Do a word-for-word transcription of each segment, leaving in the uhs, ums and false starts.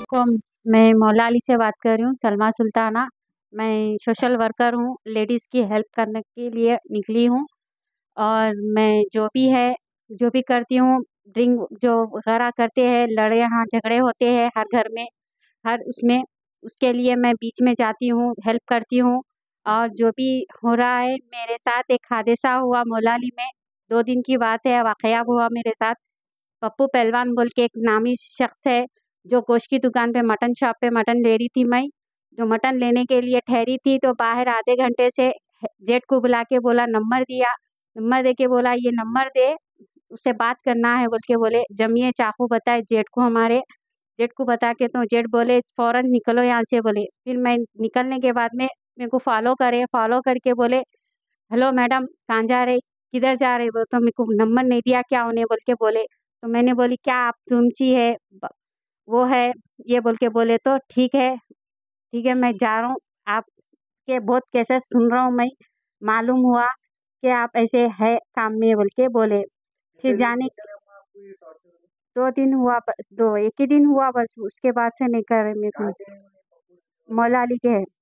को मैं मौलाली से बात कर रही हूँ, सलमा सुल्ताना। मैं सोशल वर्कर हूँ, लेडीज़ की हेल्प करने के लिए निकली हूँ और मैं जो भी है, जो भी करती हूँ, ड्रिंक जो वगैरह करते हैं, लड़े हाँ झगड़े होते हैं हर घर में, हर उसमें, उसके लिए मैं बीच में जाती हूँ, हेल्प करती हूँ। और जो भी हो रहा है मेरे साथ एक हादसा हुआ मौलाली में, दो दिन की बात है, वाक़या हुआ मेरे साथ। पप्पू पहलवान बोल के एक नामी शख्स है, जो गोश्त की दुकान पे मटन शॉप पे मटन ले रही थी मैं, जो मटन लेने के लिए ठहरी थी तो बाहर आधे घंटे से जेठ को बुला के बोला नंबर दिया, नंबर दे के बोला ये नंबर दे, उससे बात करना है बोल के बोले, जमिए चाकू बताए जेठ को हमारे, जेठ को बता के तो जेठ बोले फ़ौरन निकलो यहाँ से बोले। फिर मैं निकलने के बाद में मेरे को फ़ॉलो करे, फ़ॉलो करके बोले हेलो मैडम कहाँ जा रहे, किधर जा रहे हो? तो मेरे को नंबर नहीं दिया क्या उन्हें बोल के बोले। तो मैंने बोली क्या आप तुमची है ब वो है, ये बोल के बोले तो ठीक है, ठीक है मैं जा रहा हूँ, आपके बहुत केसेस सुन रहा हूँ मैं, मालूम हुआ कि आप ऐसे है काम में बोल के बोले। फिर जाने दो दिन हुआ बस, दो एक ही दिन हुआ बस, उसके बाद से नहीं कर रहे मेरे को। मौलाली के है।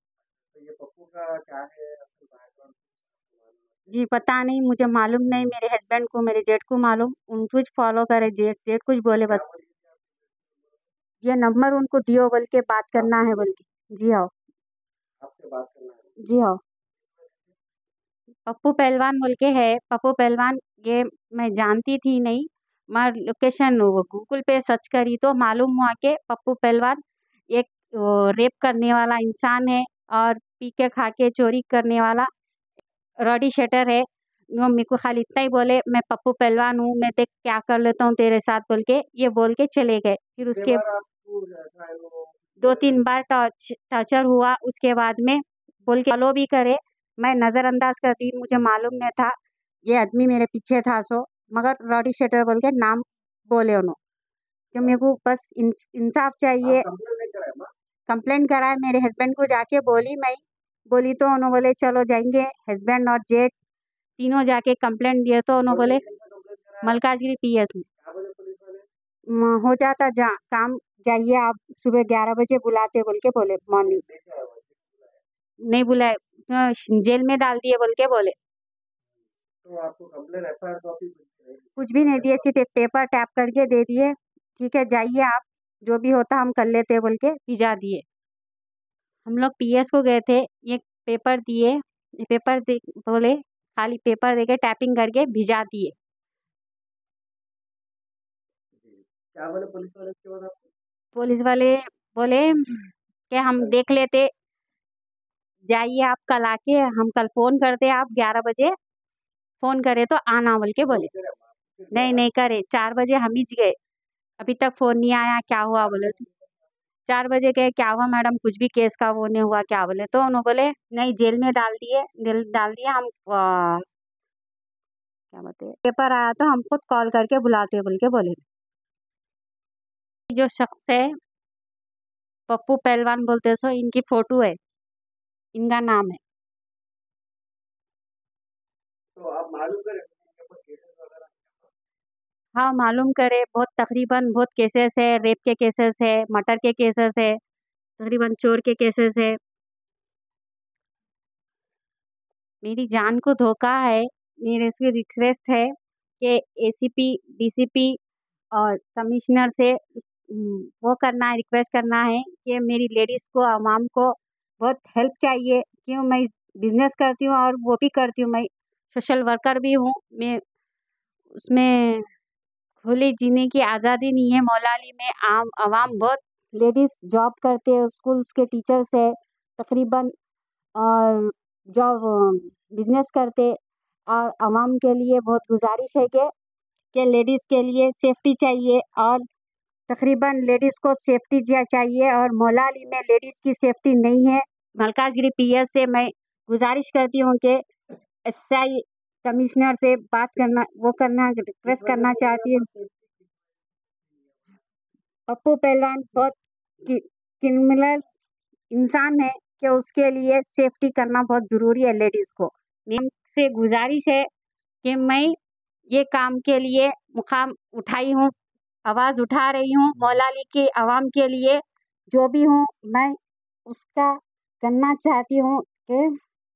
जी पता नहीं, मुझे मालूम नहीं, मेरे हस्बैंड को, मेरे जेठ को मालूम, उन कुछ फॉलो करे, जेठ जेठ कुछ बोले बस। ये नंबर उनको दियो बोल के बात करना है बोल के। जी हाँ। जी हाँ। पप्पू पहलवान बोल के है, पप्पू पहलवान, ये मैं जानती थी नहीं, मैं लोकेशन वो गूगल पे सर्च करी तो मालूम हुआ कि पप्पू पहलवान एक रेप करने वाला इंसान है और पी के खा के चोरी करने वाला रॉडी शेटर है। वो मेरे को खाली इतना ही बोले मैं पप्पू पहलवान हूँ, मैं देख क्या कर लेता हूँ तेरे साथ बोल के, ये बोल के चले गए। फिर उसके दो तीन बार टॉर्च टॉर्चर हुआ, उसके बाद में बोल के फॉलो भी करे, मैं नज़रअंदाज कर दी, मुझे मालूम नहीं था ये आदमी मेरे पीछे था सो, मगर रॉडी शेटर बोल के नाम बोले उन्होंने। तो मेरे को बस इन, इंसाफ चाहिए। कंप्लेंट करा है मेरे हस्बैंड को जाके बोली मैं, बोली तो उन्होंने बोले चलो जाएंगे, हस्बैंड और जेठ तीनों जाके कंप्लेंट दिए तो उन्होंने बोले मलकाजगिरी पीएस में म, हो जाता जा काम, जाइए आप सुबह ग्यारह बजे बुलाते बोल के बोले, मॉर्निंग नहीं बुलाए, अ, जेल में डाल दिए बोल के बोले। कुछ भी नहीं दिए, सिर्फ एक पेपर टैप करके दे दिए, ठीक है जाइए आप, जो भी होता हम कर लेते बोल के भिजा दिए। हम लोग पीएस को गए थे, ये पेपर दिए, ये पेपर दे बोले खाली पेपर दे के टैपिंग करके भिजा दिए। पुलिस वाले बोले कि हम देख लेते, जाइए आप कल आके, हम कल फ़ोन करते आप ग्यारह बजे, फ़ोन करे तो आना बोल के बोले। नहीं नहीं करे, चार बजे हम ही गए, अभी तक फ़ोन नहीं आया, क्या हुआ बोले तो चार बजे गए, क्या हुआ मैडम, कुछ भी केस का वो नहीं हुआ क्या बोले, तो उन्होंने बोले नहीं जेल में डाल दिए, जेल डाल दिया हम, आ, क्या बोलते हैं, पेपर आया तो हम खुद कॉल करके बुलाते बोल के बोले। जो शख्स है पप्पू पहलवान बोलते सो, इनकी फोटो है, इनका नाम है। हाँ मालूम करे, बहुत तकरीबन बहुत केसेस है, रेप के केसेस है, मर्डर के केसेस है, तकरीबन चोर के केसेस है। मेरी जान को धोखा है, मेरे से रिक्वेस्ट है कि एसीपी डीसीपी और कमिश्नर से हम्म, वो करना है, रिक्वेस्ट करना है कि मेरी लेडीज़ को, आवाम को बहुत हेल्प चाहिए, क्यों मैं बिजनेस करती हूँ और वो भी करती हूँ, मैं सोशल वर्कर भी हूँ, मैं उसमें खुली जीने की आज़ादी नहीं है मौलाली में। आम आवाम बहुत लेडीज़ जॉब करते हैं, स्कूल्स के टीचर्स है तकरीबन, और जॉब बिजनेस करते, और आवाम के लिए बहुत गुजारिश है कि कि लेडीज़ के लिए सेफ्टी चाहिए, और तकरीबन लेडीज़ को सेफ्टी दिया चाहिए, और मौलाली में लेडीज़ की सेफ्टी नहीं है। मलकाजगिरी पीएस से मैं गुजारिश करती हूँ कि एसआई कमिश्नर से बात करना, वो करना, रिक्वेस्ट करना चाहती हूँ। पप्पू पहलवान बहुत क्रिमिनल इंसान है कि उसके लिए सेफ्टी करना बहुत ज़रूरी है लेडीज़ को। मेम से गुजारिश है कि मैं ये काम के लिए मुकाम उठाई हूँ, आवाज़ उठा रही हूँ मौलाली की आवाम के लिए, जो भी हूँ मैं उसका करना चाहती हूँ कि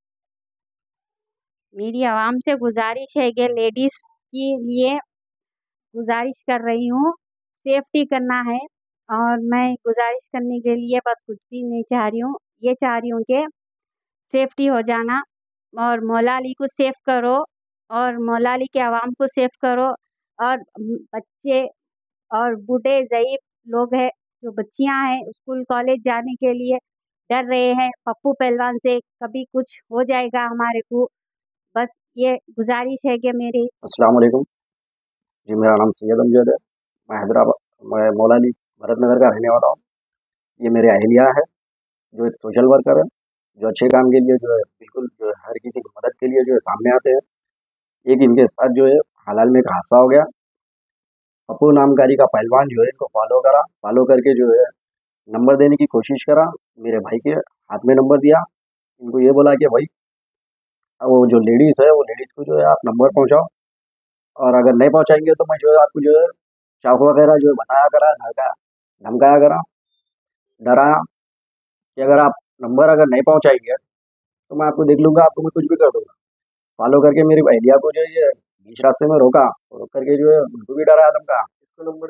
मेरी आवाम से गुजारिश है कि लेडीज़ के लिए गुजारिश कर रही हूँ, सेफ्टी करना है और मैं गुजारिश करने के लिए बस कुछ भी नहीं चाह रही हूँ, ये चाह रही हूँ कि सेफ्टी हो जाना और मौला अली को सेफ करो और मौला अली के अवाम को सेफ करो और उम, बच्चे और बूढ़े ज़ईफ़ लोग हैं, जो बच्चियाँ हैं स्कूल कॉलेज जाने के लिए डर रहे हैं पप्पू पहलवान से, कभी कुछ हो जाएगा हमारे को, बस ये गुजारिश है कि मेरी अस्सलाम वालेकुम। जी, मेरा नाम सैयद अमजद है। मैं हैदराबाद मैं मौला अली भरत नगर का रहने वाला हूँ। ये मेरे अहलिया है, जो एक सोशल वर्कर है, जो अच्छे काम के लिए जो है बिल्कुल जो है हर किसी की मदद के लिए जो है सामने आते हैं। एक इनके साथ जो है हाल-हाल में एक हादसा हो गया। पप्पू नामधारी का पहलवान जो है इनको फ़ॉलो करा, फ़ॉलो करके जो है नंबर देने की कोशिश करा। मेरे भाई के हाथ में नंबर दिया। इनको ये बोला कि भाई वो जो लेडीज़ है, वो लेडीज़ को जो है आप नंबर पहुँचाओ और अगर नहीं पहुँचाएँगे तो मैं जो है आपको जो है चाकू वगैरह जो है बताया करा, धमका धमकाया करा, डराया कि अगर आप नंबर अगर नहीं पहुँचाएँगे तो मैं आपको देख लूँगा, आपको मैं कुछ भी कर दूँगा। फ़ॉलो करके मेरी अहलिया को जो है ये बीच रास्ते में रोका और रोक करके जो है उनको भी डराया धमकाया। इसको नंबर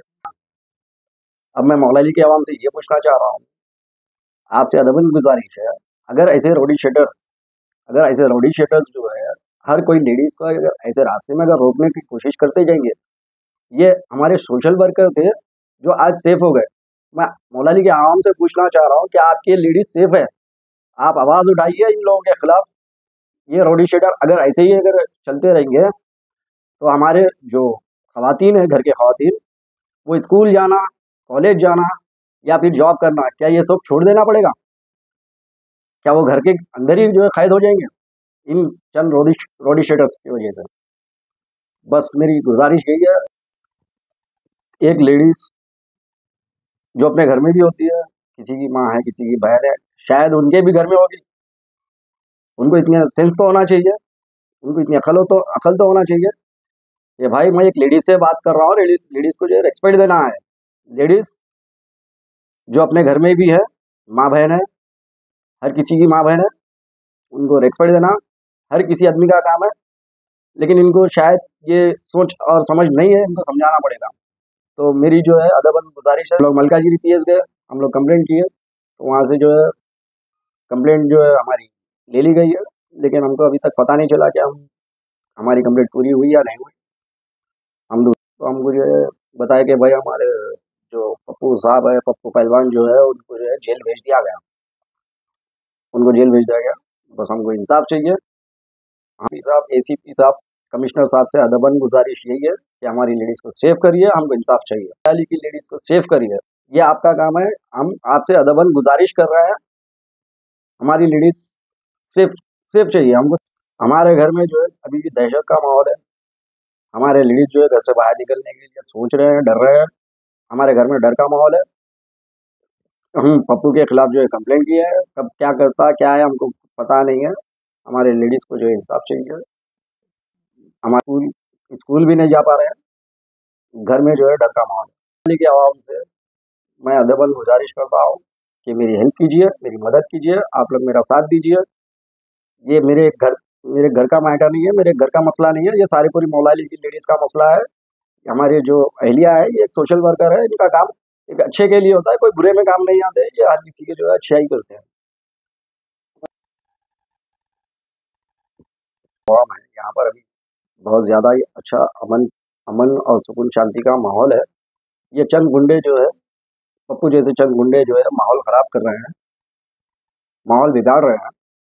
अब मैं मौला अली की आवाम से ये पूछना चाह रहा हूँ, आपसे अदबन गुज़ारिश है, अगर ऐसे रोडी शेटर्स अगर ऐसे रोडी शेटर्स जो है, हर कोई लेडीज़ को अगर ऐसे रास्ते में अगर रोकने की कोशिश करते जाएँगे, ये हमारे सोशल वर्कर थे, जो आज सेफ हो गए। मैं मौला अली की आवाम से पूछना चाह रहा हूँ, क्या आपकी लेडीज़ सेफ है? आप आवाज़ उठाइए इन लोगों के खिलाफ। ये रोडी शेटर अगर ऐसे ही अगर चलते रहेंगे, तो हमारे जो खवातीन हैं, घर की खवातीन, वो स्कूल जाना, कॉलेज जाना या फिर जॉब करना, क्या ये सब छोड़ देना पड़ेगा? क्या वो घर के अंदर ही जो है कैद हो जाएँगे, इन चंद रोडी रोडी शेटर्स की वजह से? बस मेरी गुज़ारिश यही है, एक लेडीज़ जो अपने घर में भी होती है, किसी की माँ है, किसी की बहन है, शायद उनके भी घर में होगी। उनको इतना सेंस तो होना चाहिए, उनको इतनी अकल हो तो अकल तो होना चाहिए कि भाई मैं एक लेडीज़ से बात कर रहा हूँ, लेडीज़ लेडीज़ को जो है रिस्पेक्ट देना है। लेडीज़ जो अपने घर में भी है, माँ-बहन है, हर किसी की माँ-बहन है, उनको रिस्पेक्ट देना हर किसी आदमी का काम है, लेकिन इनको शायद ये सोच और समझ नहीं है, इनको समझाना पड़ेगा। तो मेरी जो है अदबन गुज़ारिश है, हम लोग मलकाजिरी पीएस गए, हम लोग कंप्लेंट किए, तो वहाँ से जो है कंप्लेंट जो है हमारी ले ली गई है, लेकिन हमको अभी तक पता नहीं चला कि हम हमारी कंप्लेंट पूरी हुई या नहीं हुई। हम लोग तो हमको जो है बताया कि भाई हमारे जो पप्पू साहब है, पप्पू पहलवान जो है, उनको जो है जेल भेज दिया गया। उनको जेल भेज दिया गया। बस हमको इंसाफ चाहिए। हम साहब, एसीपी साहब, कमिश्नर साहब से अदबन गुज़ारिश यही है कि हमारी लेडीज़ को सेव करिए, हमको इंसाफ चाहिए। दिल्ली की लेडीज़ को सेव करिए, ये आपका काम है। हम आपसे अदबन गुज़ारिश कर रहे हैं, हमारी लेडीज़ सेफ सेफ चाहिए हमको। हमारे घर में जो है अभी भी दहशत का माहौल है। हमारे लेडीज़ जो है घर से बाहर निकलने के लिए सोच रहे हैं, डर रहे हैं। हमारे घर में डर का माहौल है। हम पप्पू के खिलाफ जो है कंप्लेंट किया है, कब क्या करता क्या है हमको पता नहीं है। हमारे लेडीज़ को जो है इंसाफ चाहिए। हमारे स्कूल स्कूल भी नहीं जा पा रहे हैं, घर में जो है डर का माहौल है। दिल्ली की आवाम से मैं अदबन गुज़ारिश करता हूँ कि मेरी हेल्प कीजिए, मेरी मदद कीजिए, आप लोग मेरा साथ दीजिए। ये मेरे घर मेरे घर का मैटर नहीं है, मेरे घर का मसला नहीं है, ये सारी पूरी मौला अली की लेडीज़ का मसला है। हमारे जो अहलिया है, ये एक सोशल वर्कर है, इनका काम एक अच्छे के लिए होता है, कोई बुरे में काम नहीं आते, ये हर किसी की जो है अच्छाई करते हैं। आवाम है, यहाँ पर अभी बहुत ज़्यादा ही अच्छा अमन अमन और सुकून शांति का माहौल है। ये चंद गुंडे जो है, पप्पू जैसे चंद गुंडे जो है माहौल ख़राब कर रहे हैं, माहौल बिगाड़ रहे हैं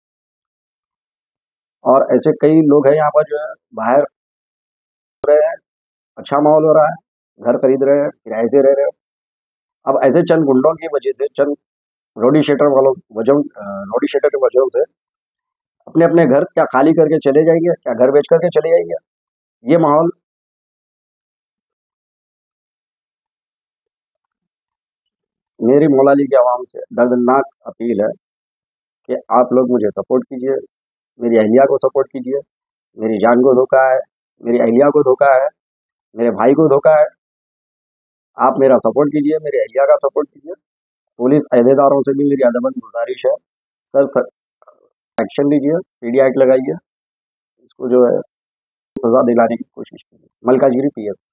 और ऐसे कई लोग हैं यहाँ पर जो है बाहर हो रहे हैं, अच्छा माहौल हो रहा है, घर खरीद रहे हैं, किराए से रह रहे हैं। अब ऐसे चंद गुंडों की वजह से, चंद रोडी शेटर वालों वजह अ, रोडी शेटर की वजह से अपने अपने घर क्या खाली करके चले जाएंगे, क्या घर बेच करके चले जाएंगे। ये माहौल मेरी मौला अली की आवाम से दर्दनाक अपील है कि आप लोग मुझे सपोर्ट कीजिए, मेरी अहलिया को सपोर्ट कीजिए। मेरी जान को धोखा है, मेरी अहलिया को धोखा है, मेरे भाई को धोखा है। आप मेरा सपोर्ट कीजिए, मेरे अहलिया का सपोर्ट कीजिए। पुलिस अहदेदारों से भी मेरी अदबन गुजारिश है, सर सर एक्शन लीजिए, पी डी एक्ट लगाइए, इसको जो है सज़ा दिलाने की कोशिश कीजिए। Malkajgiri P S.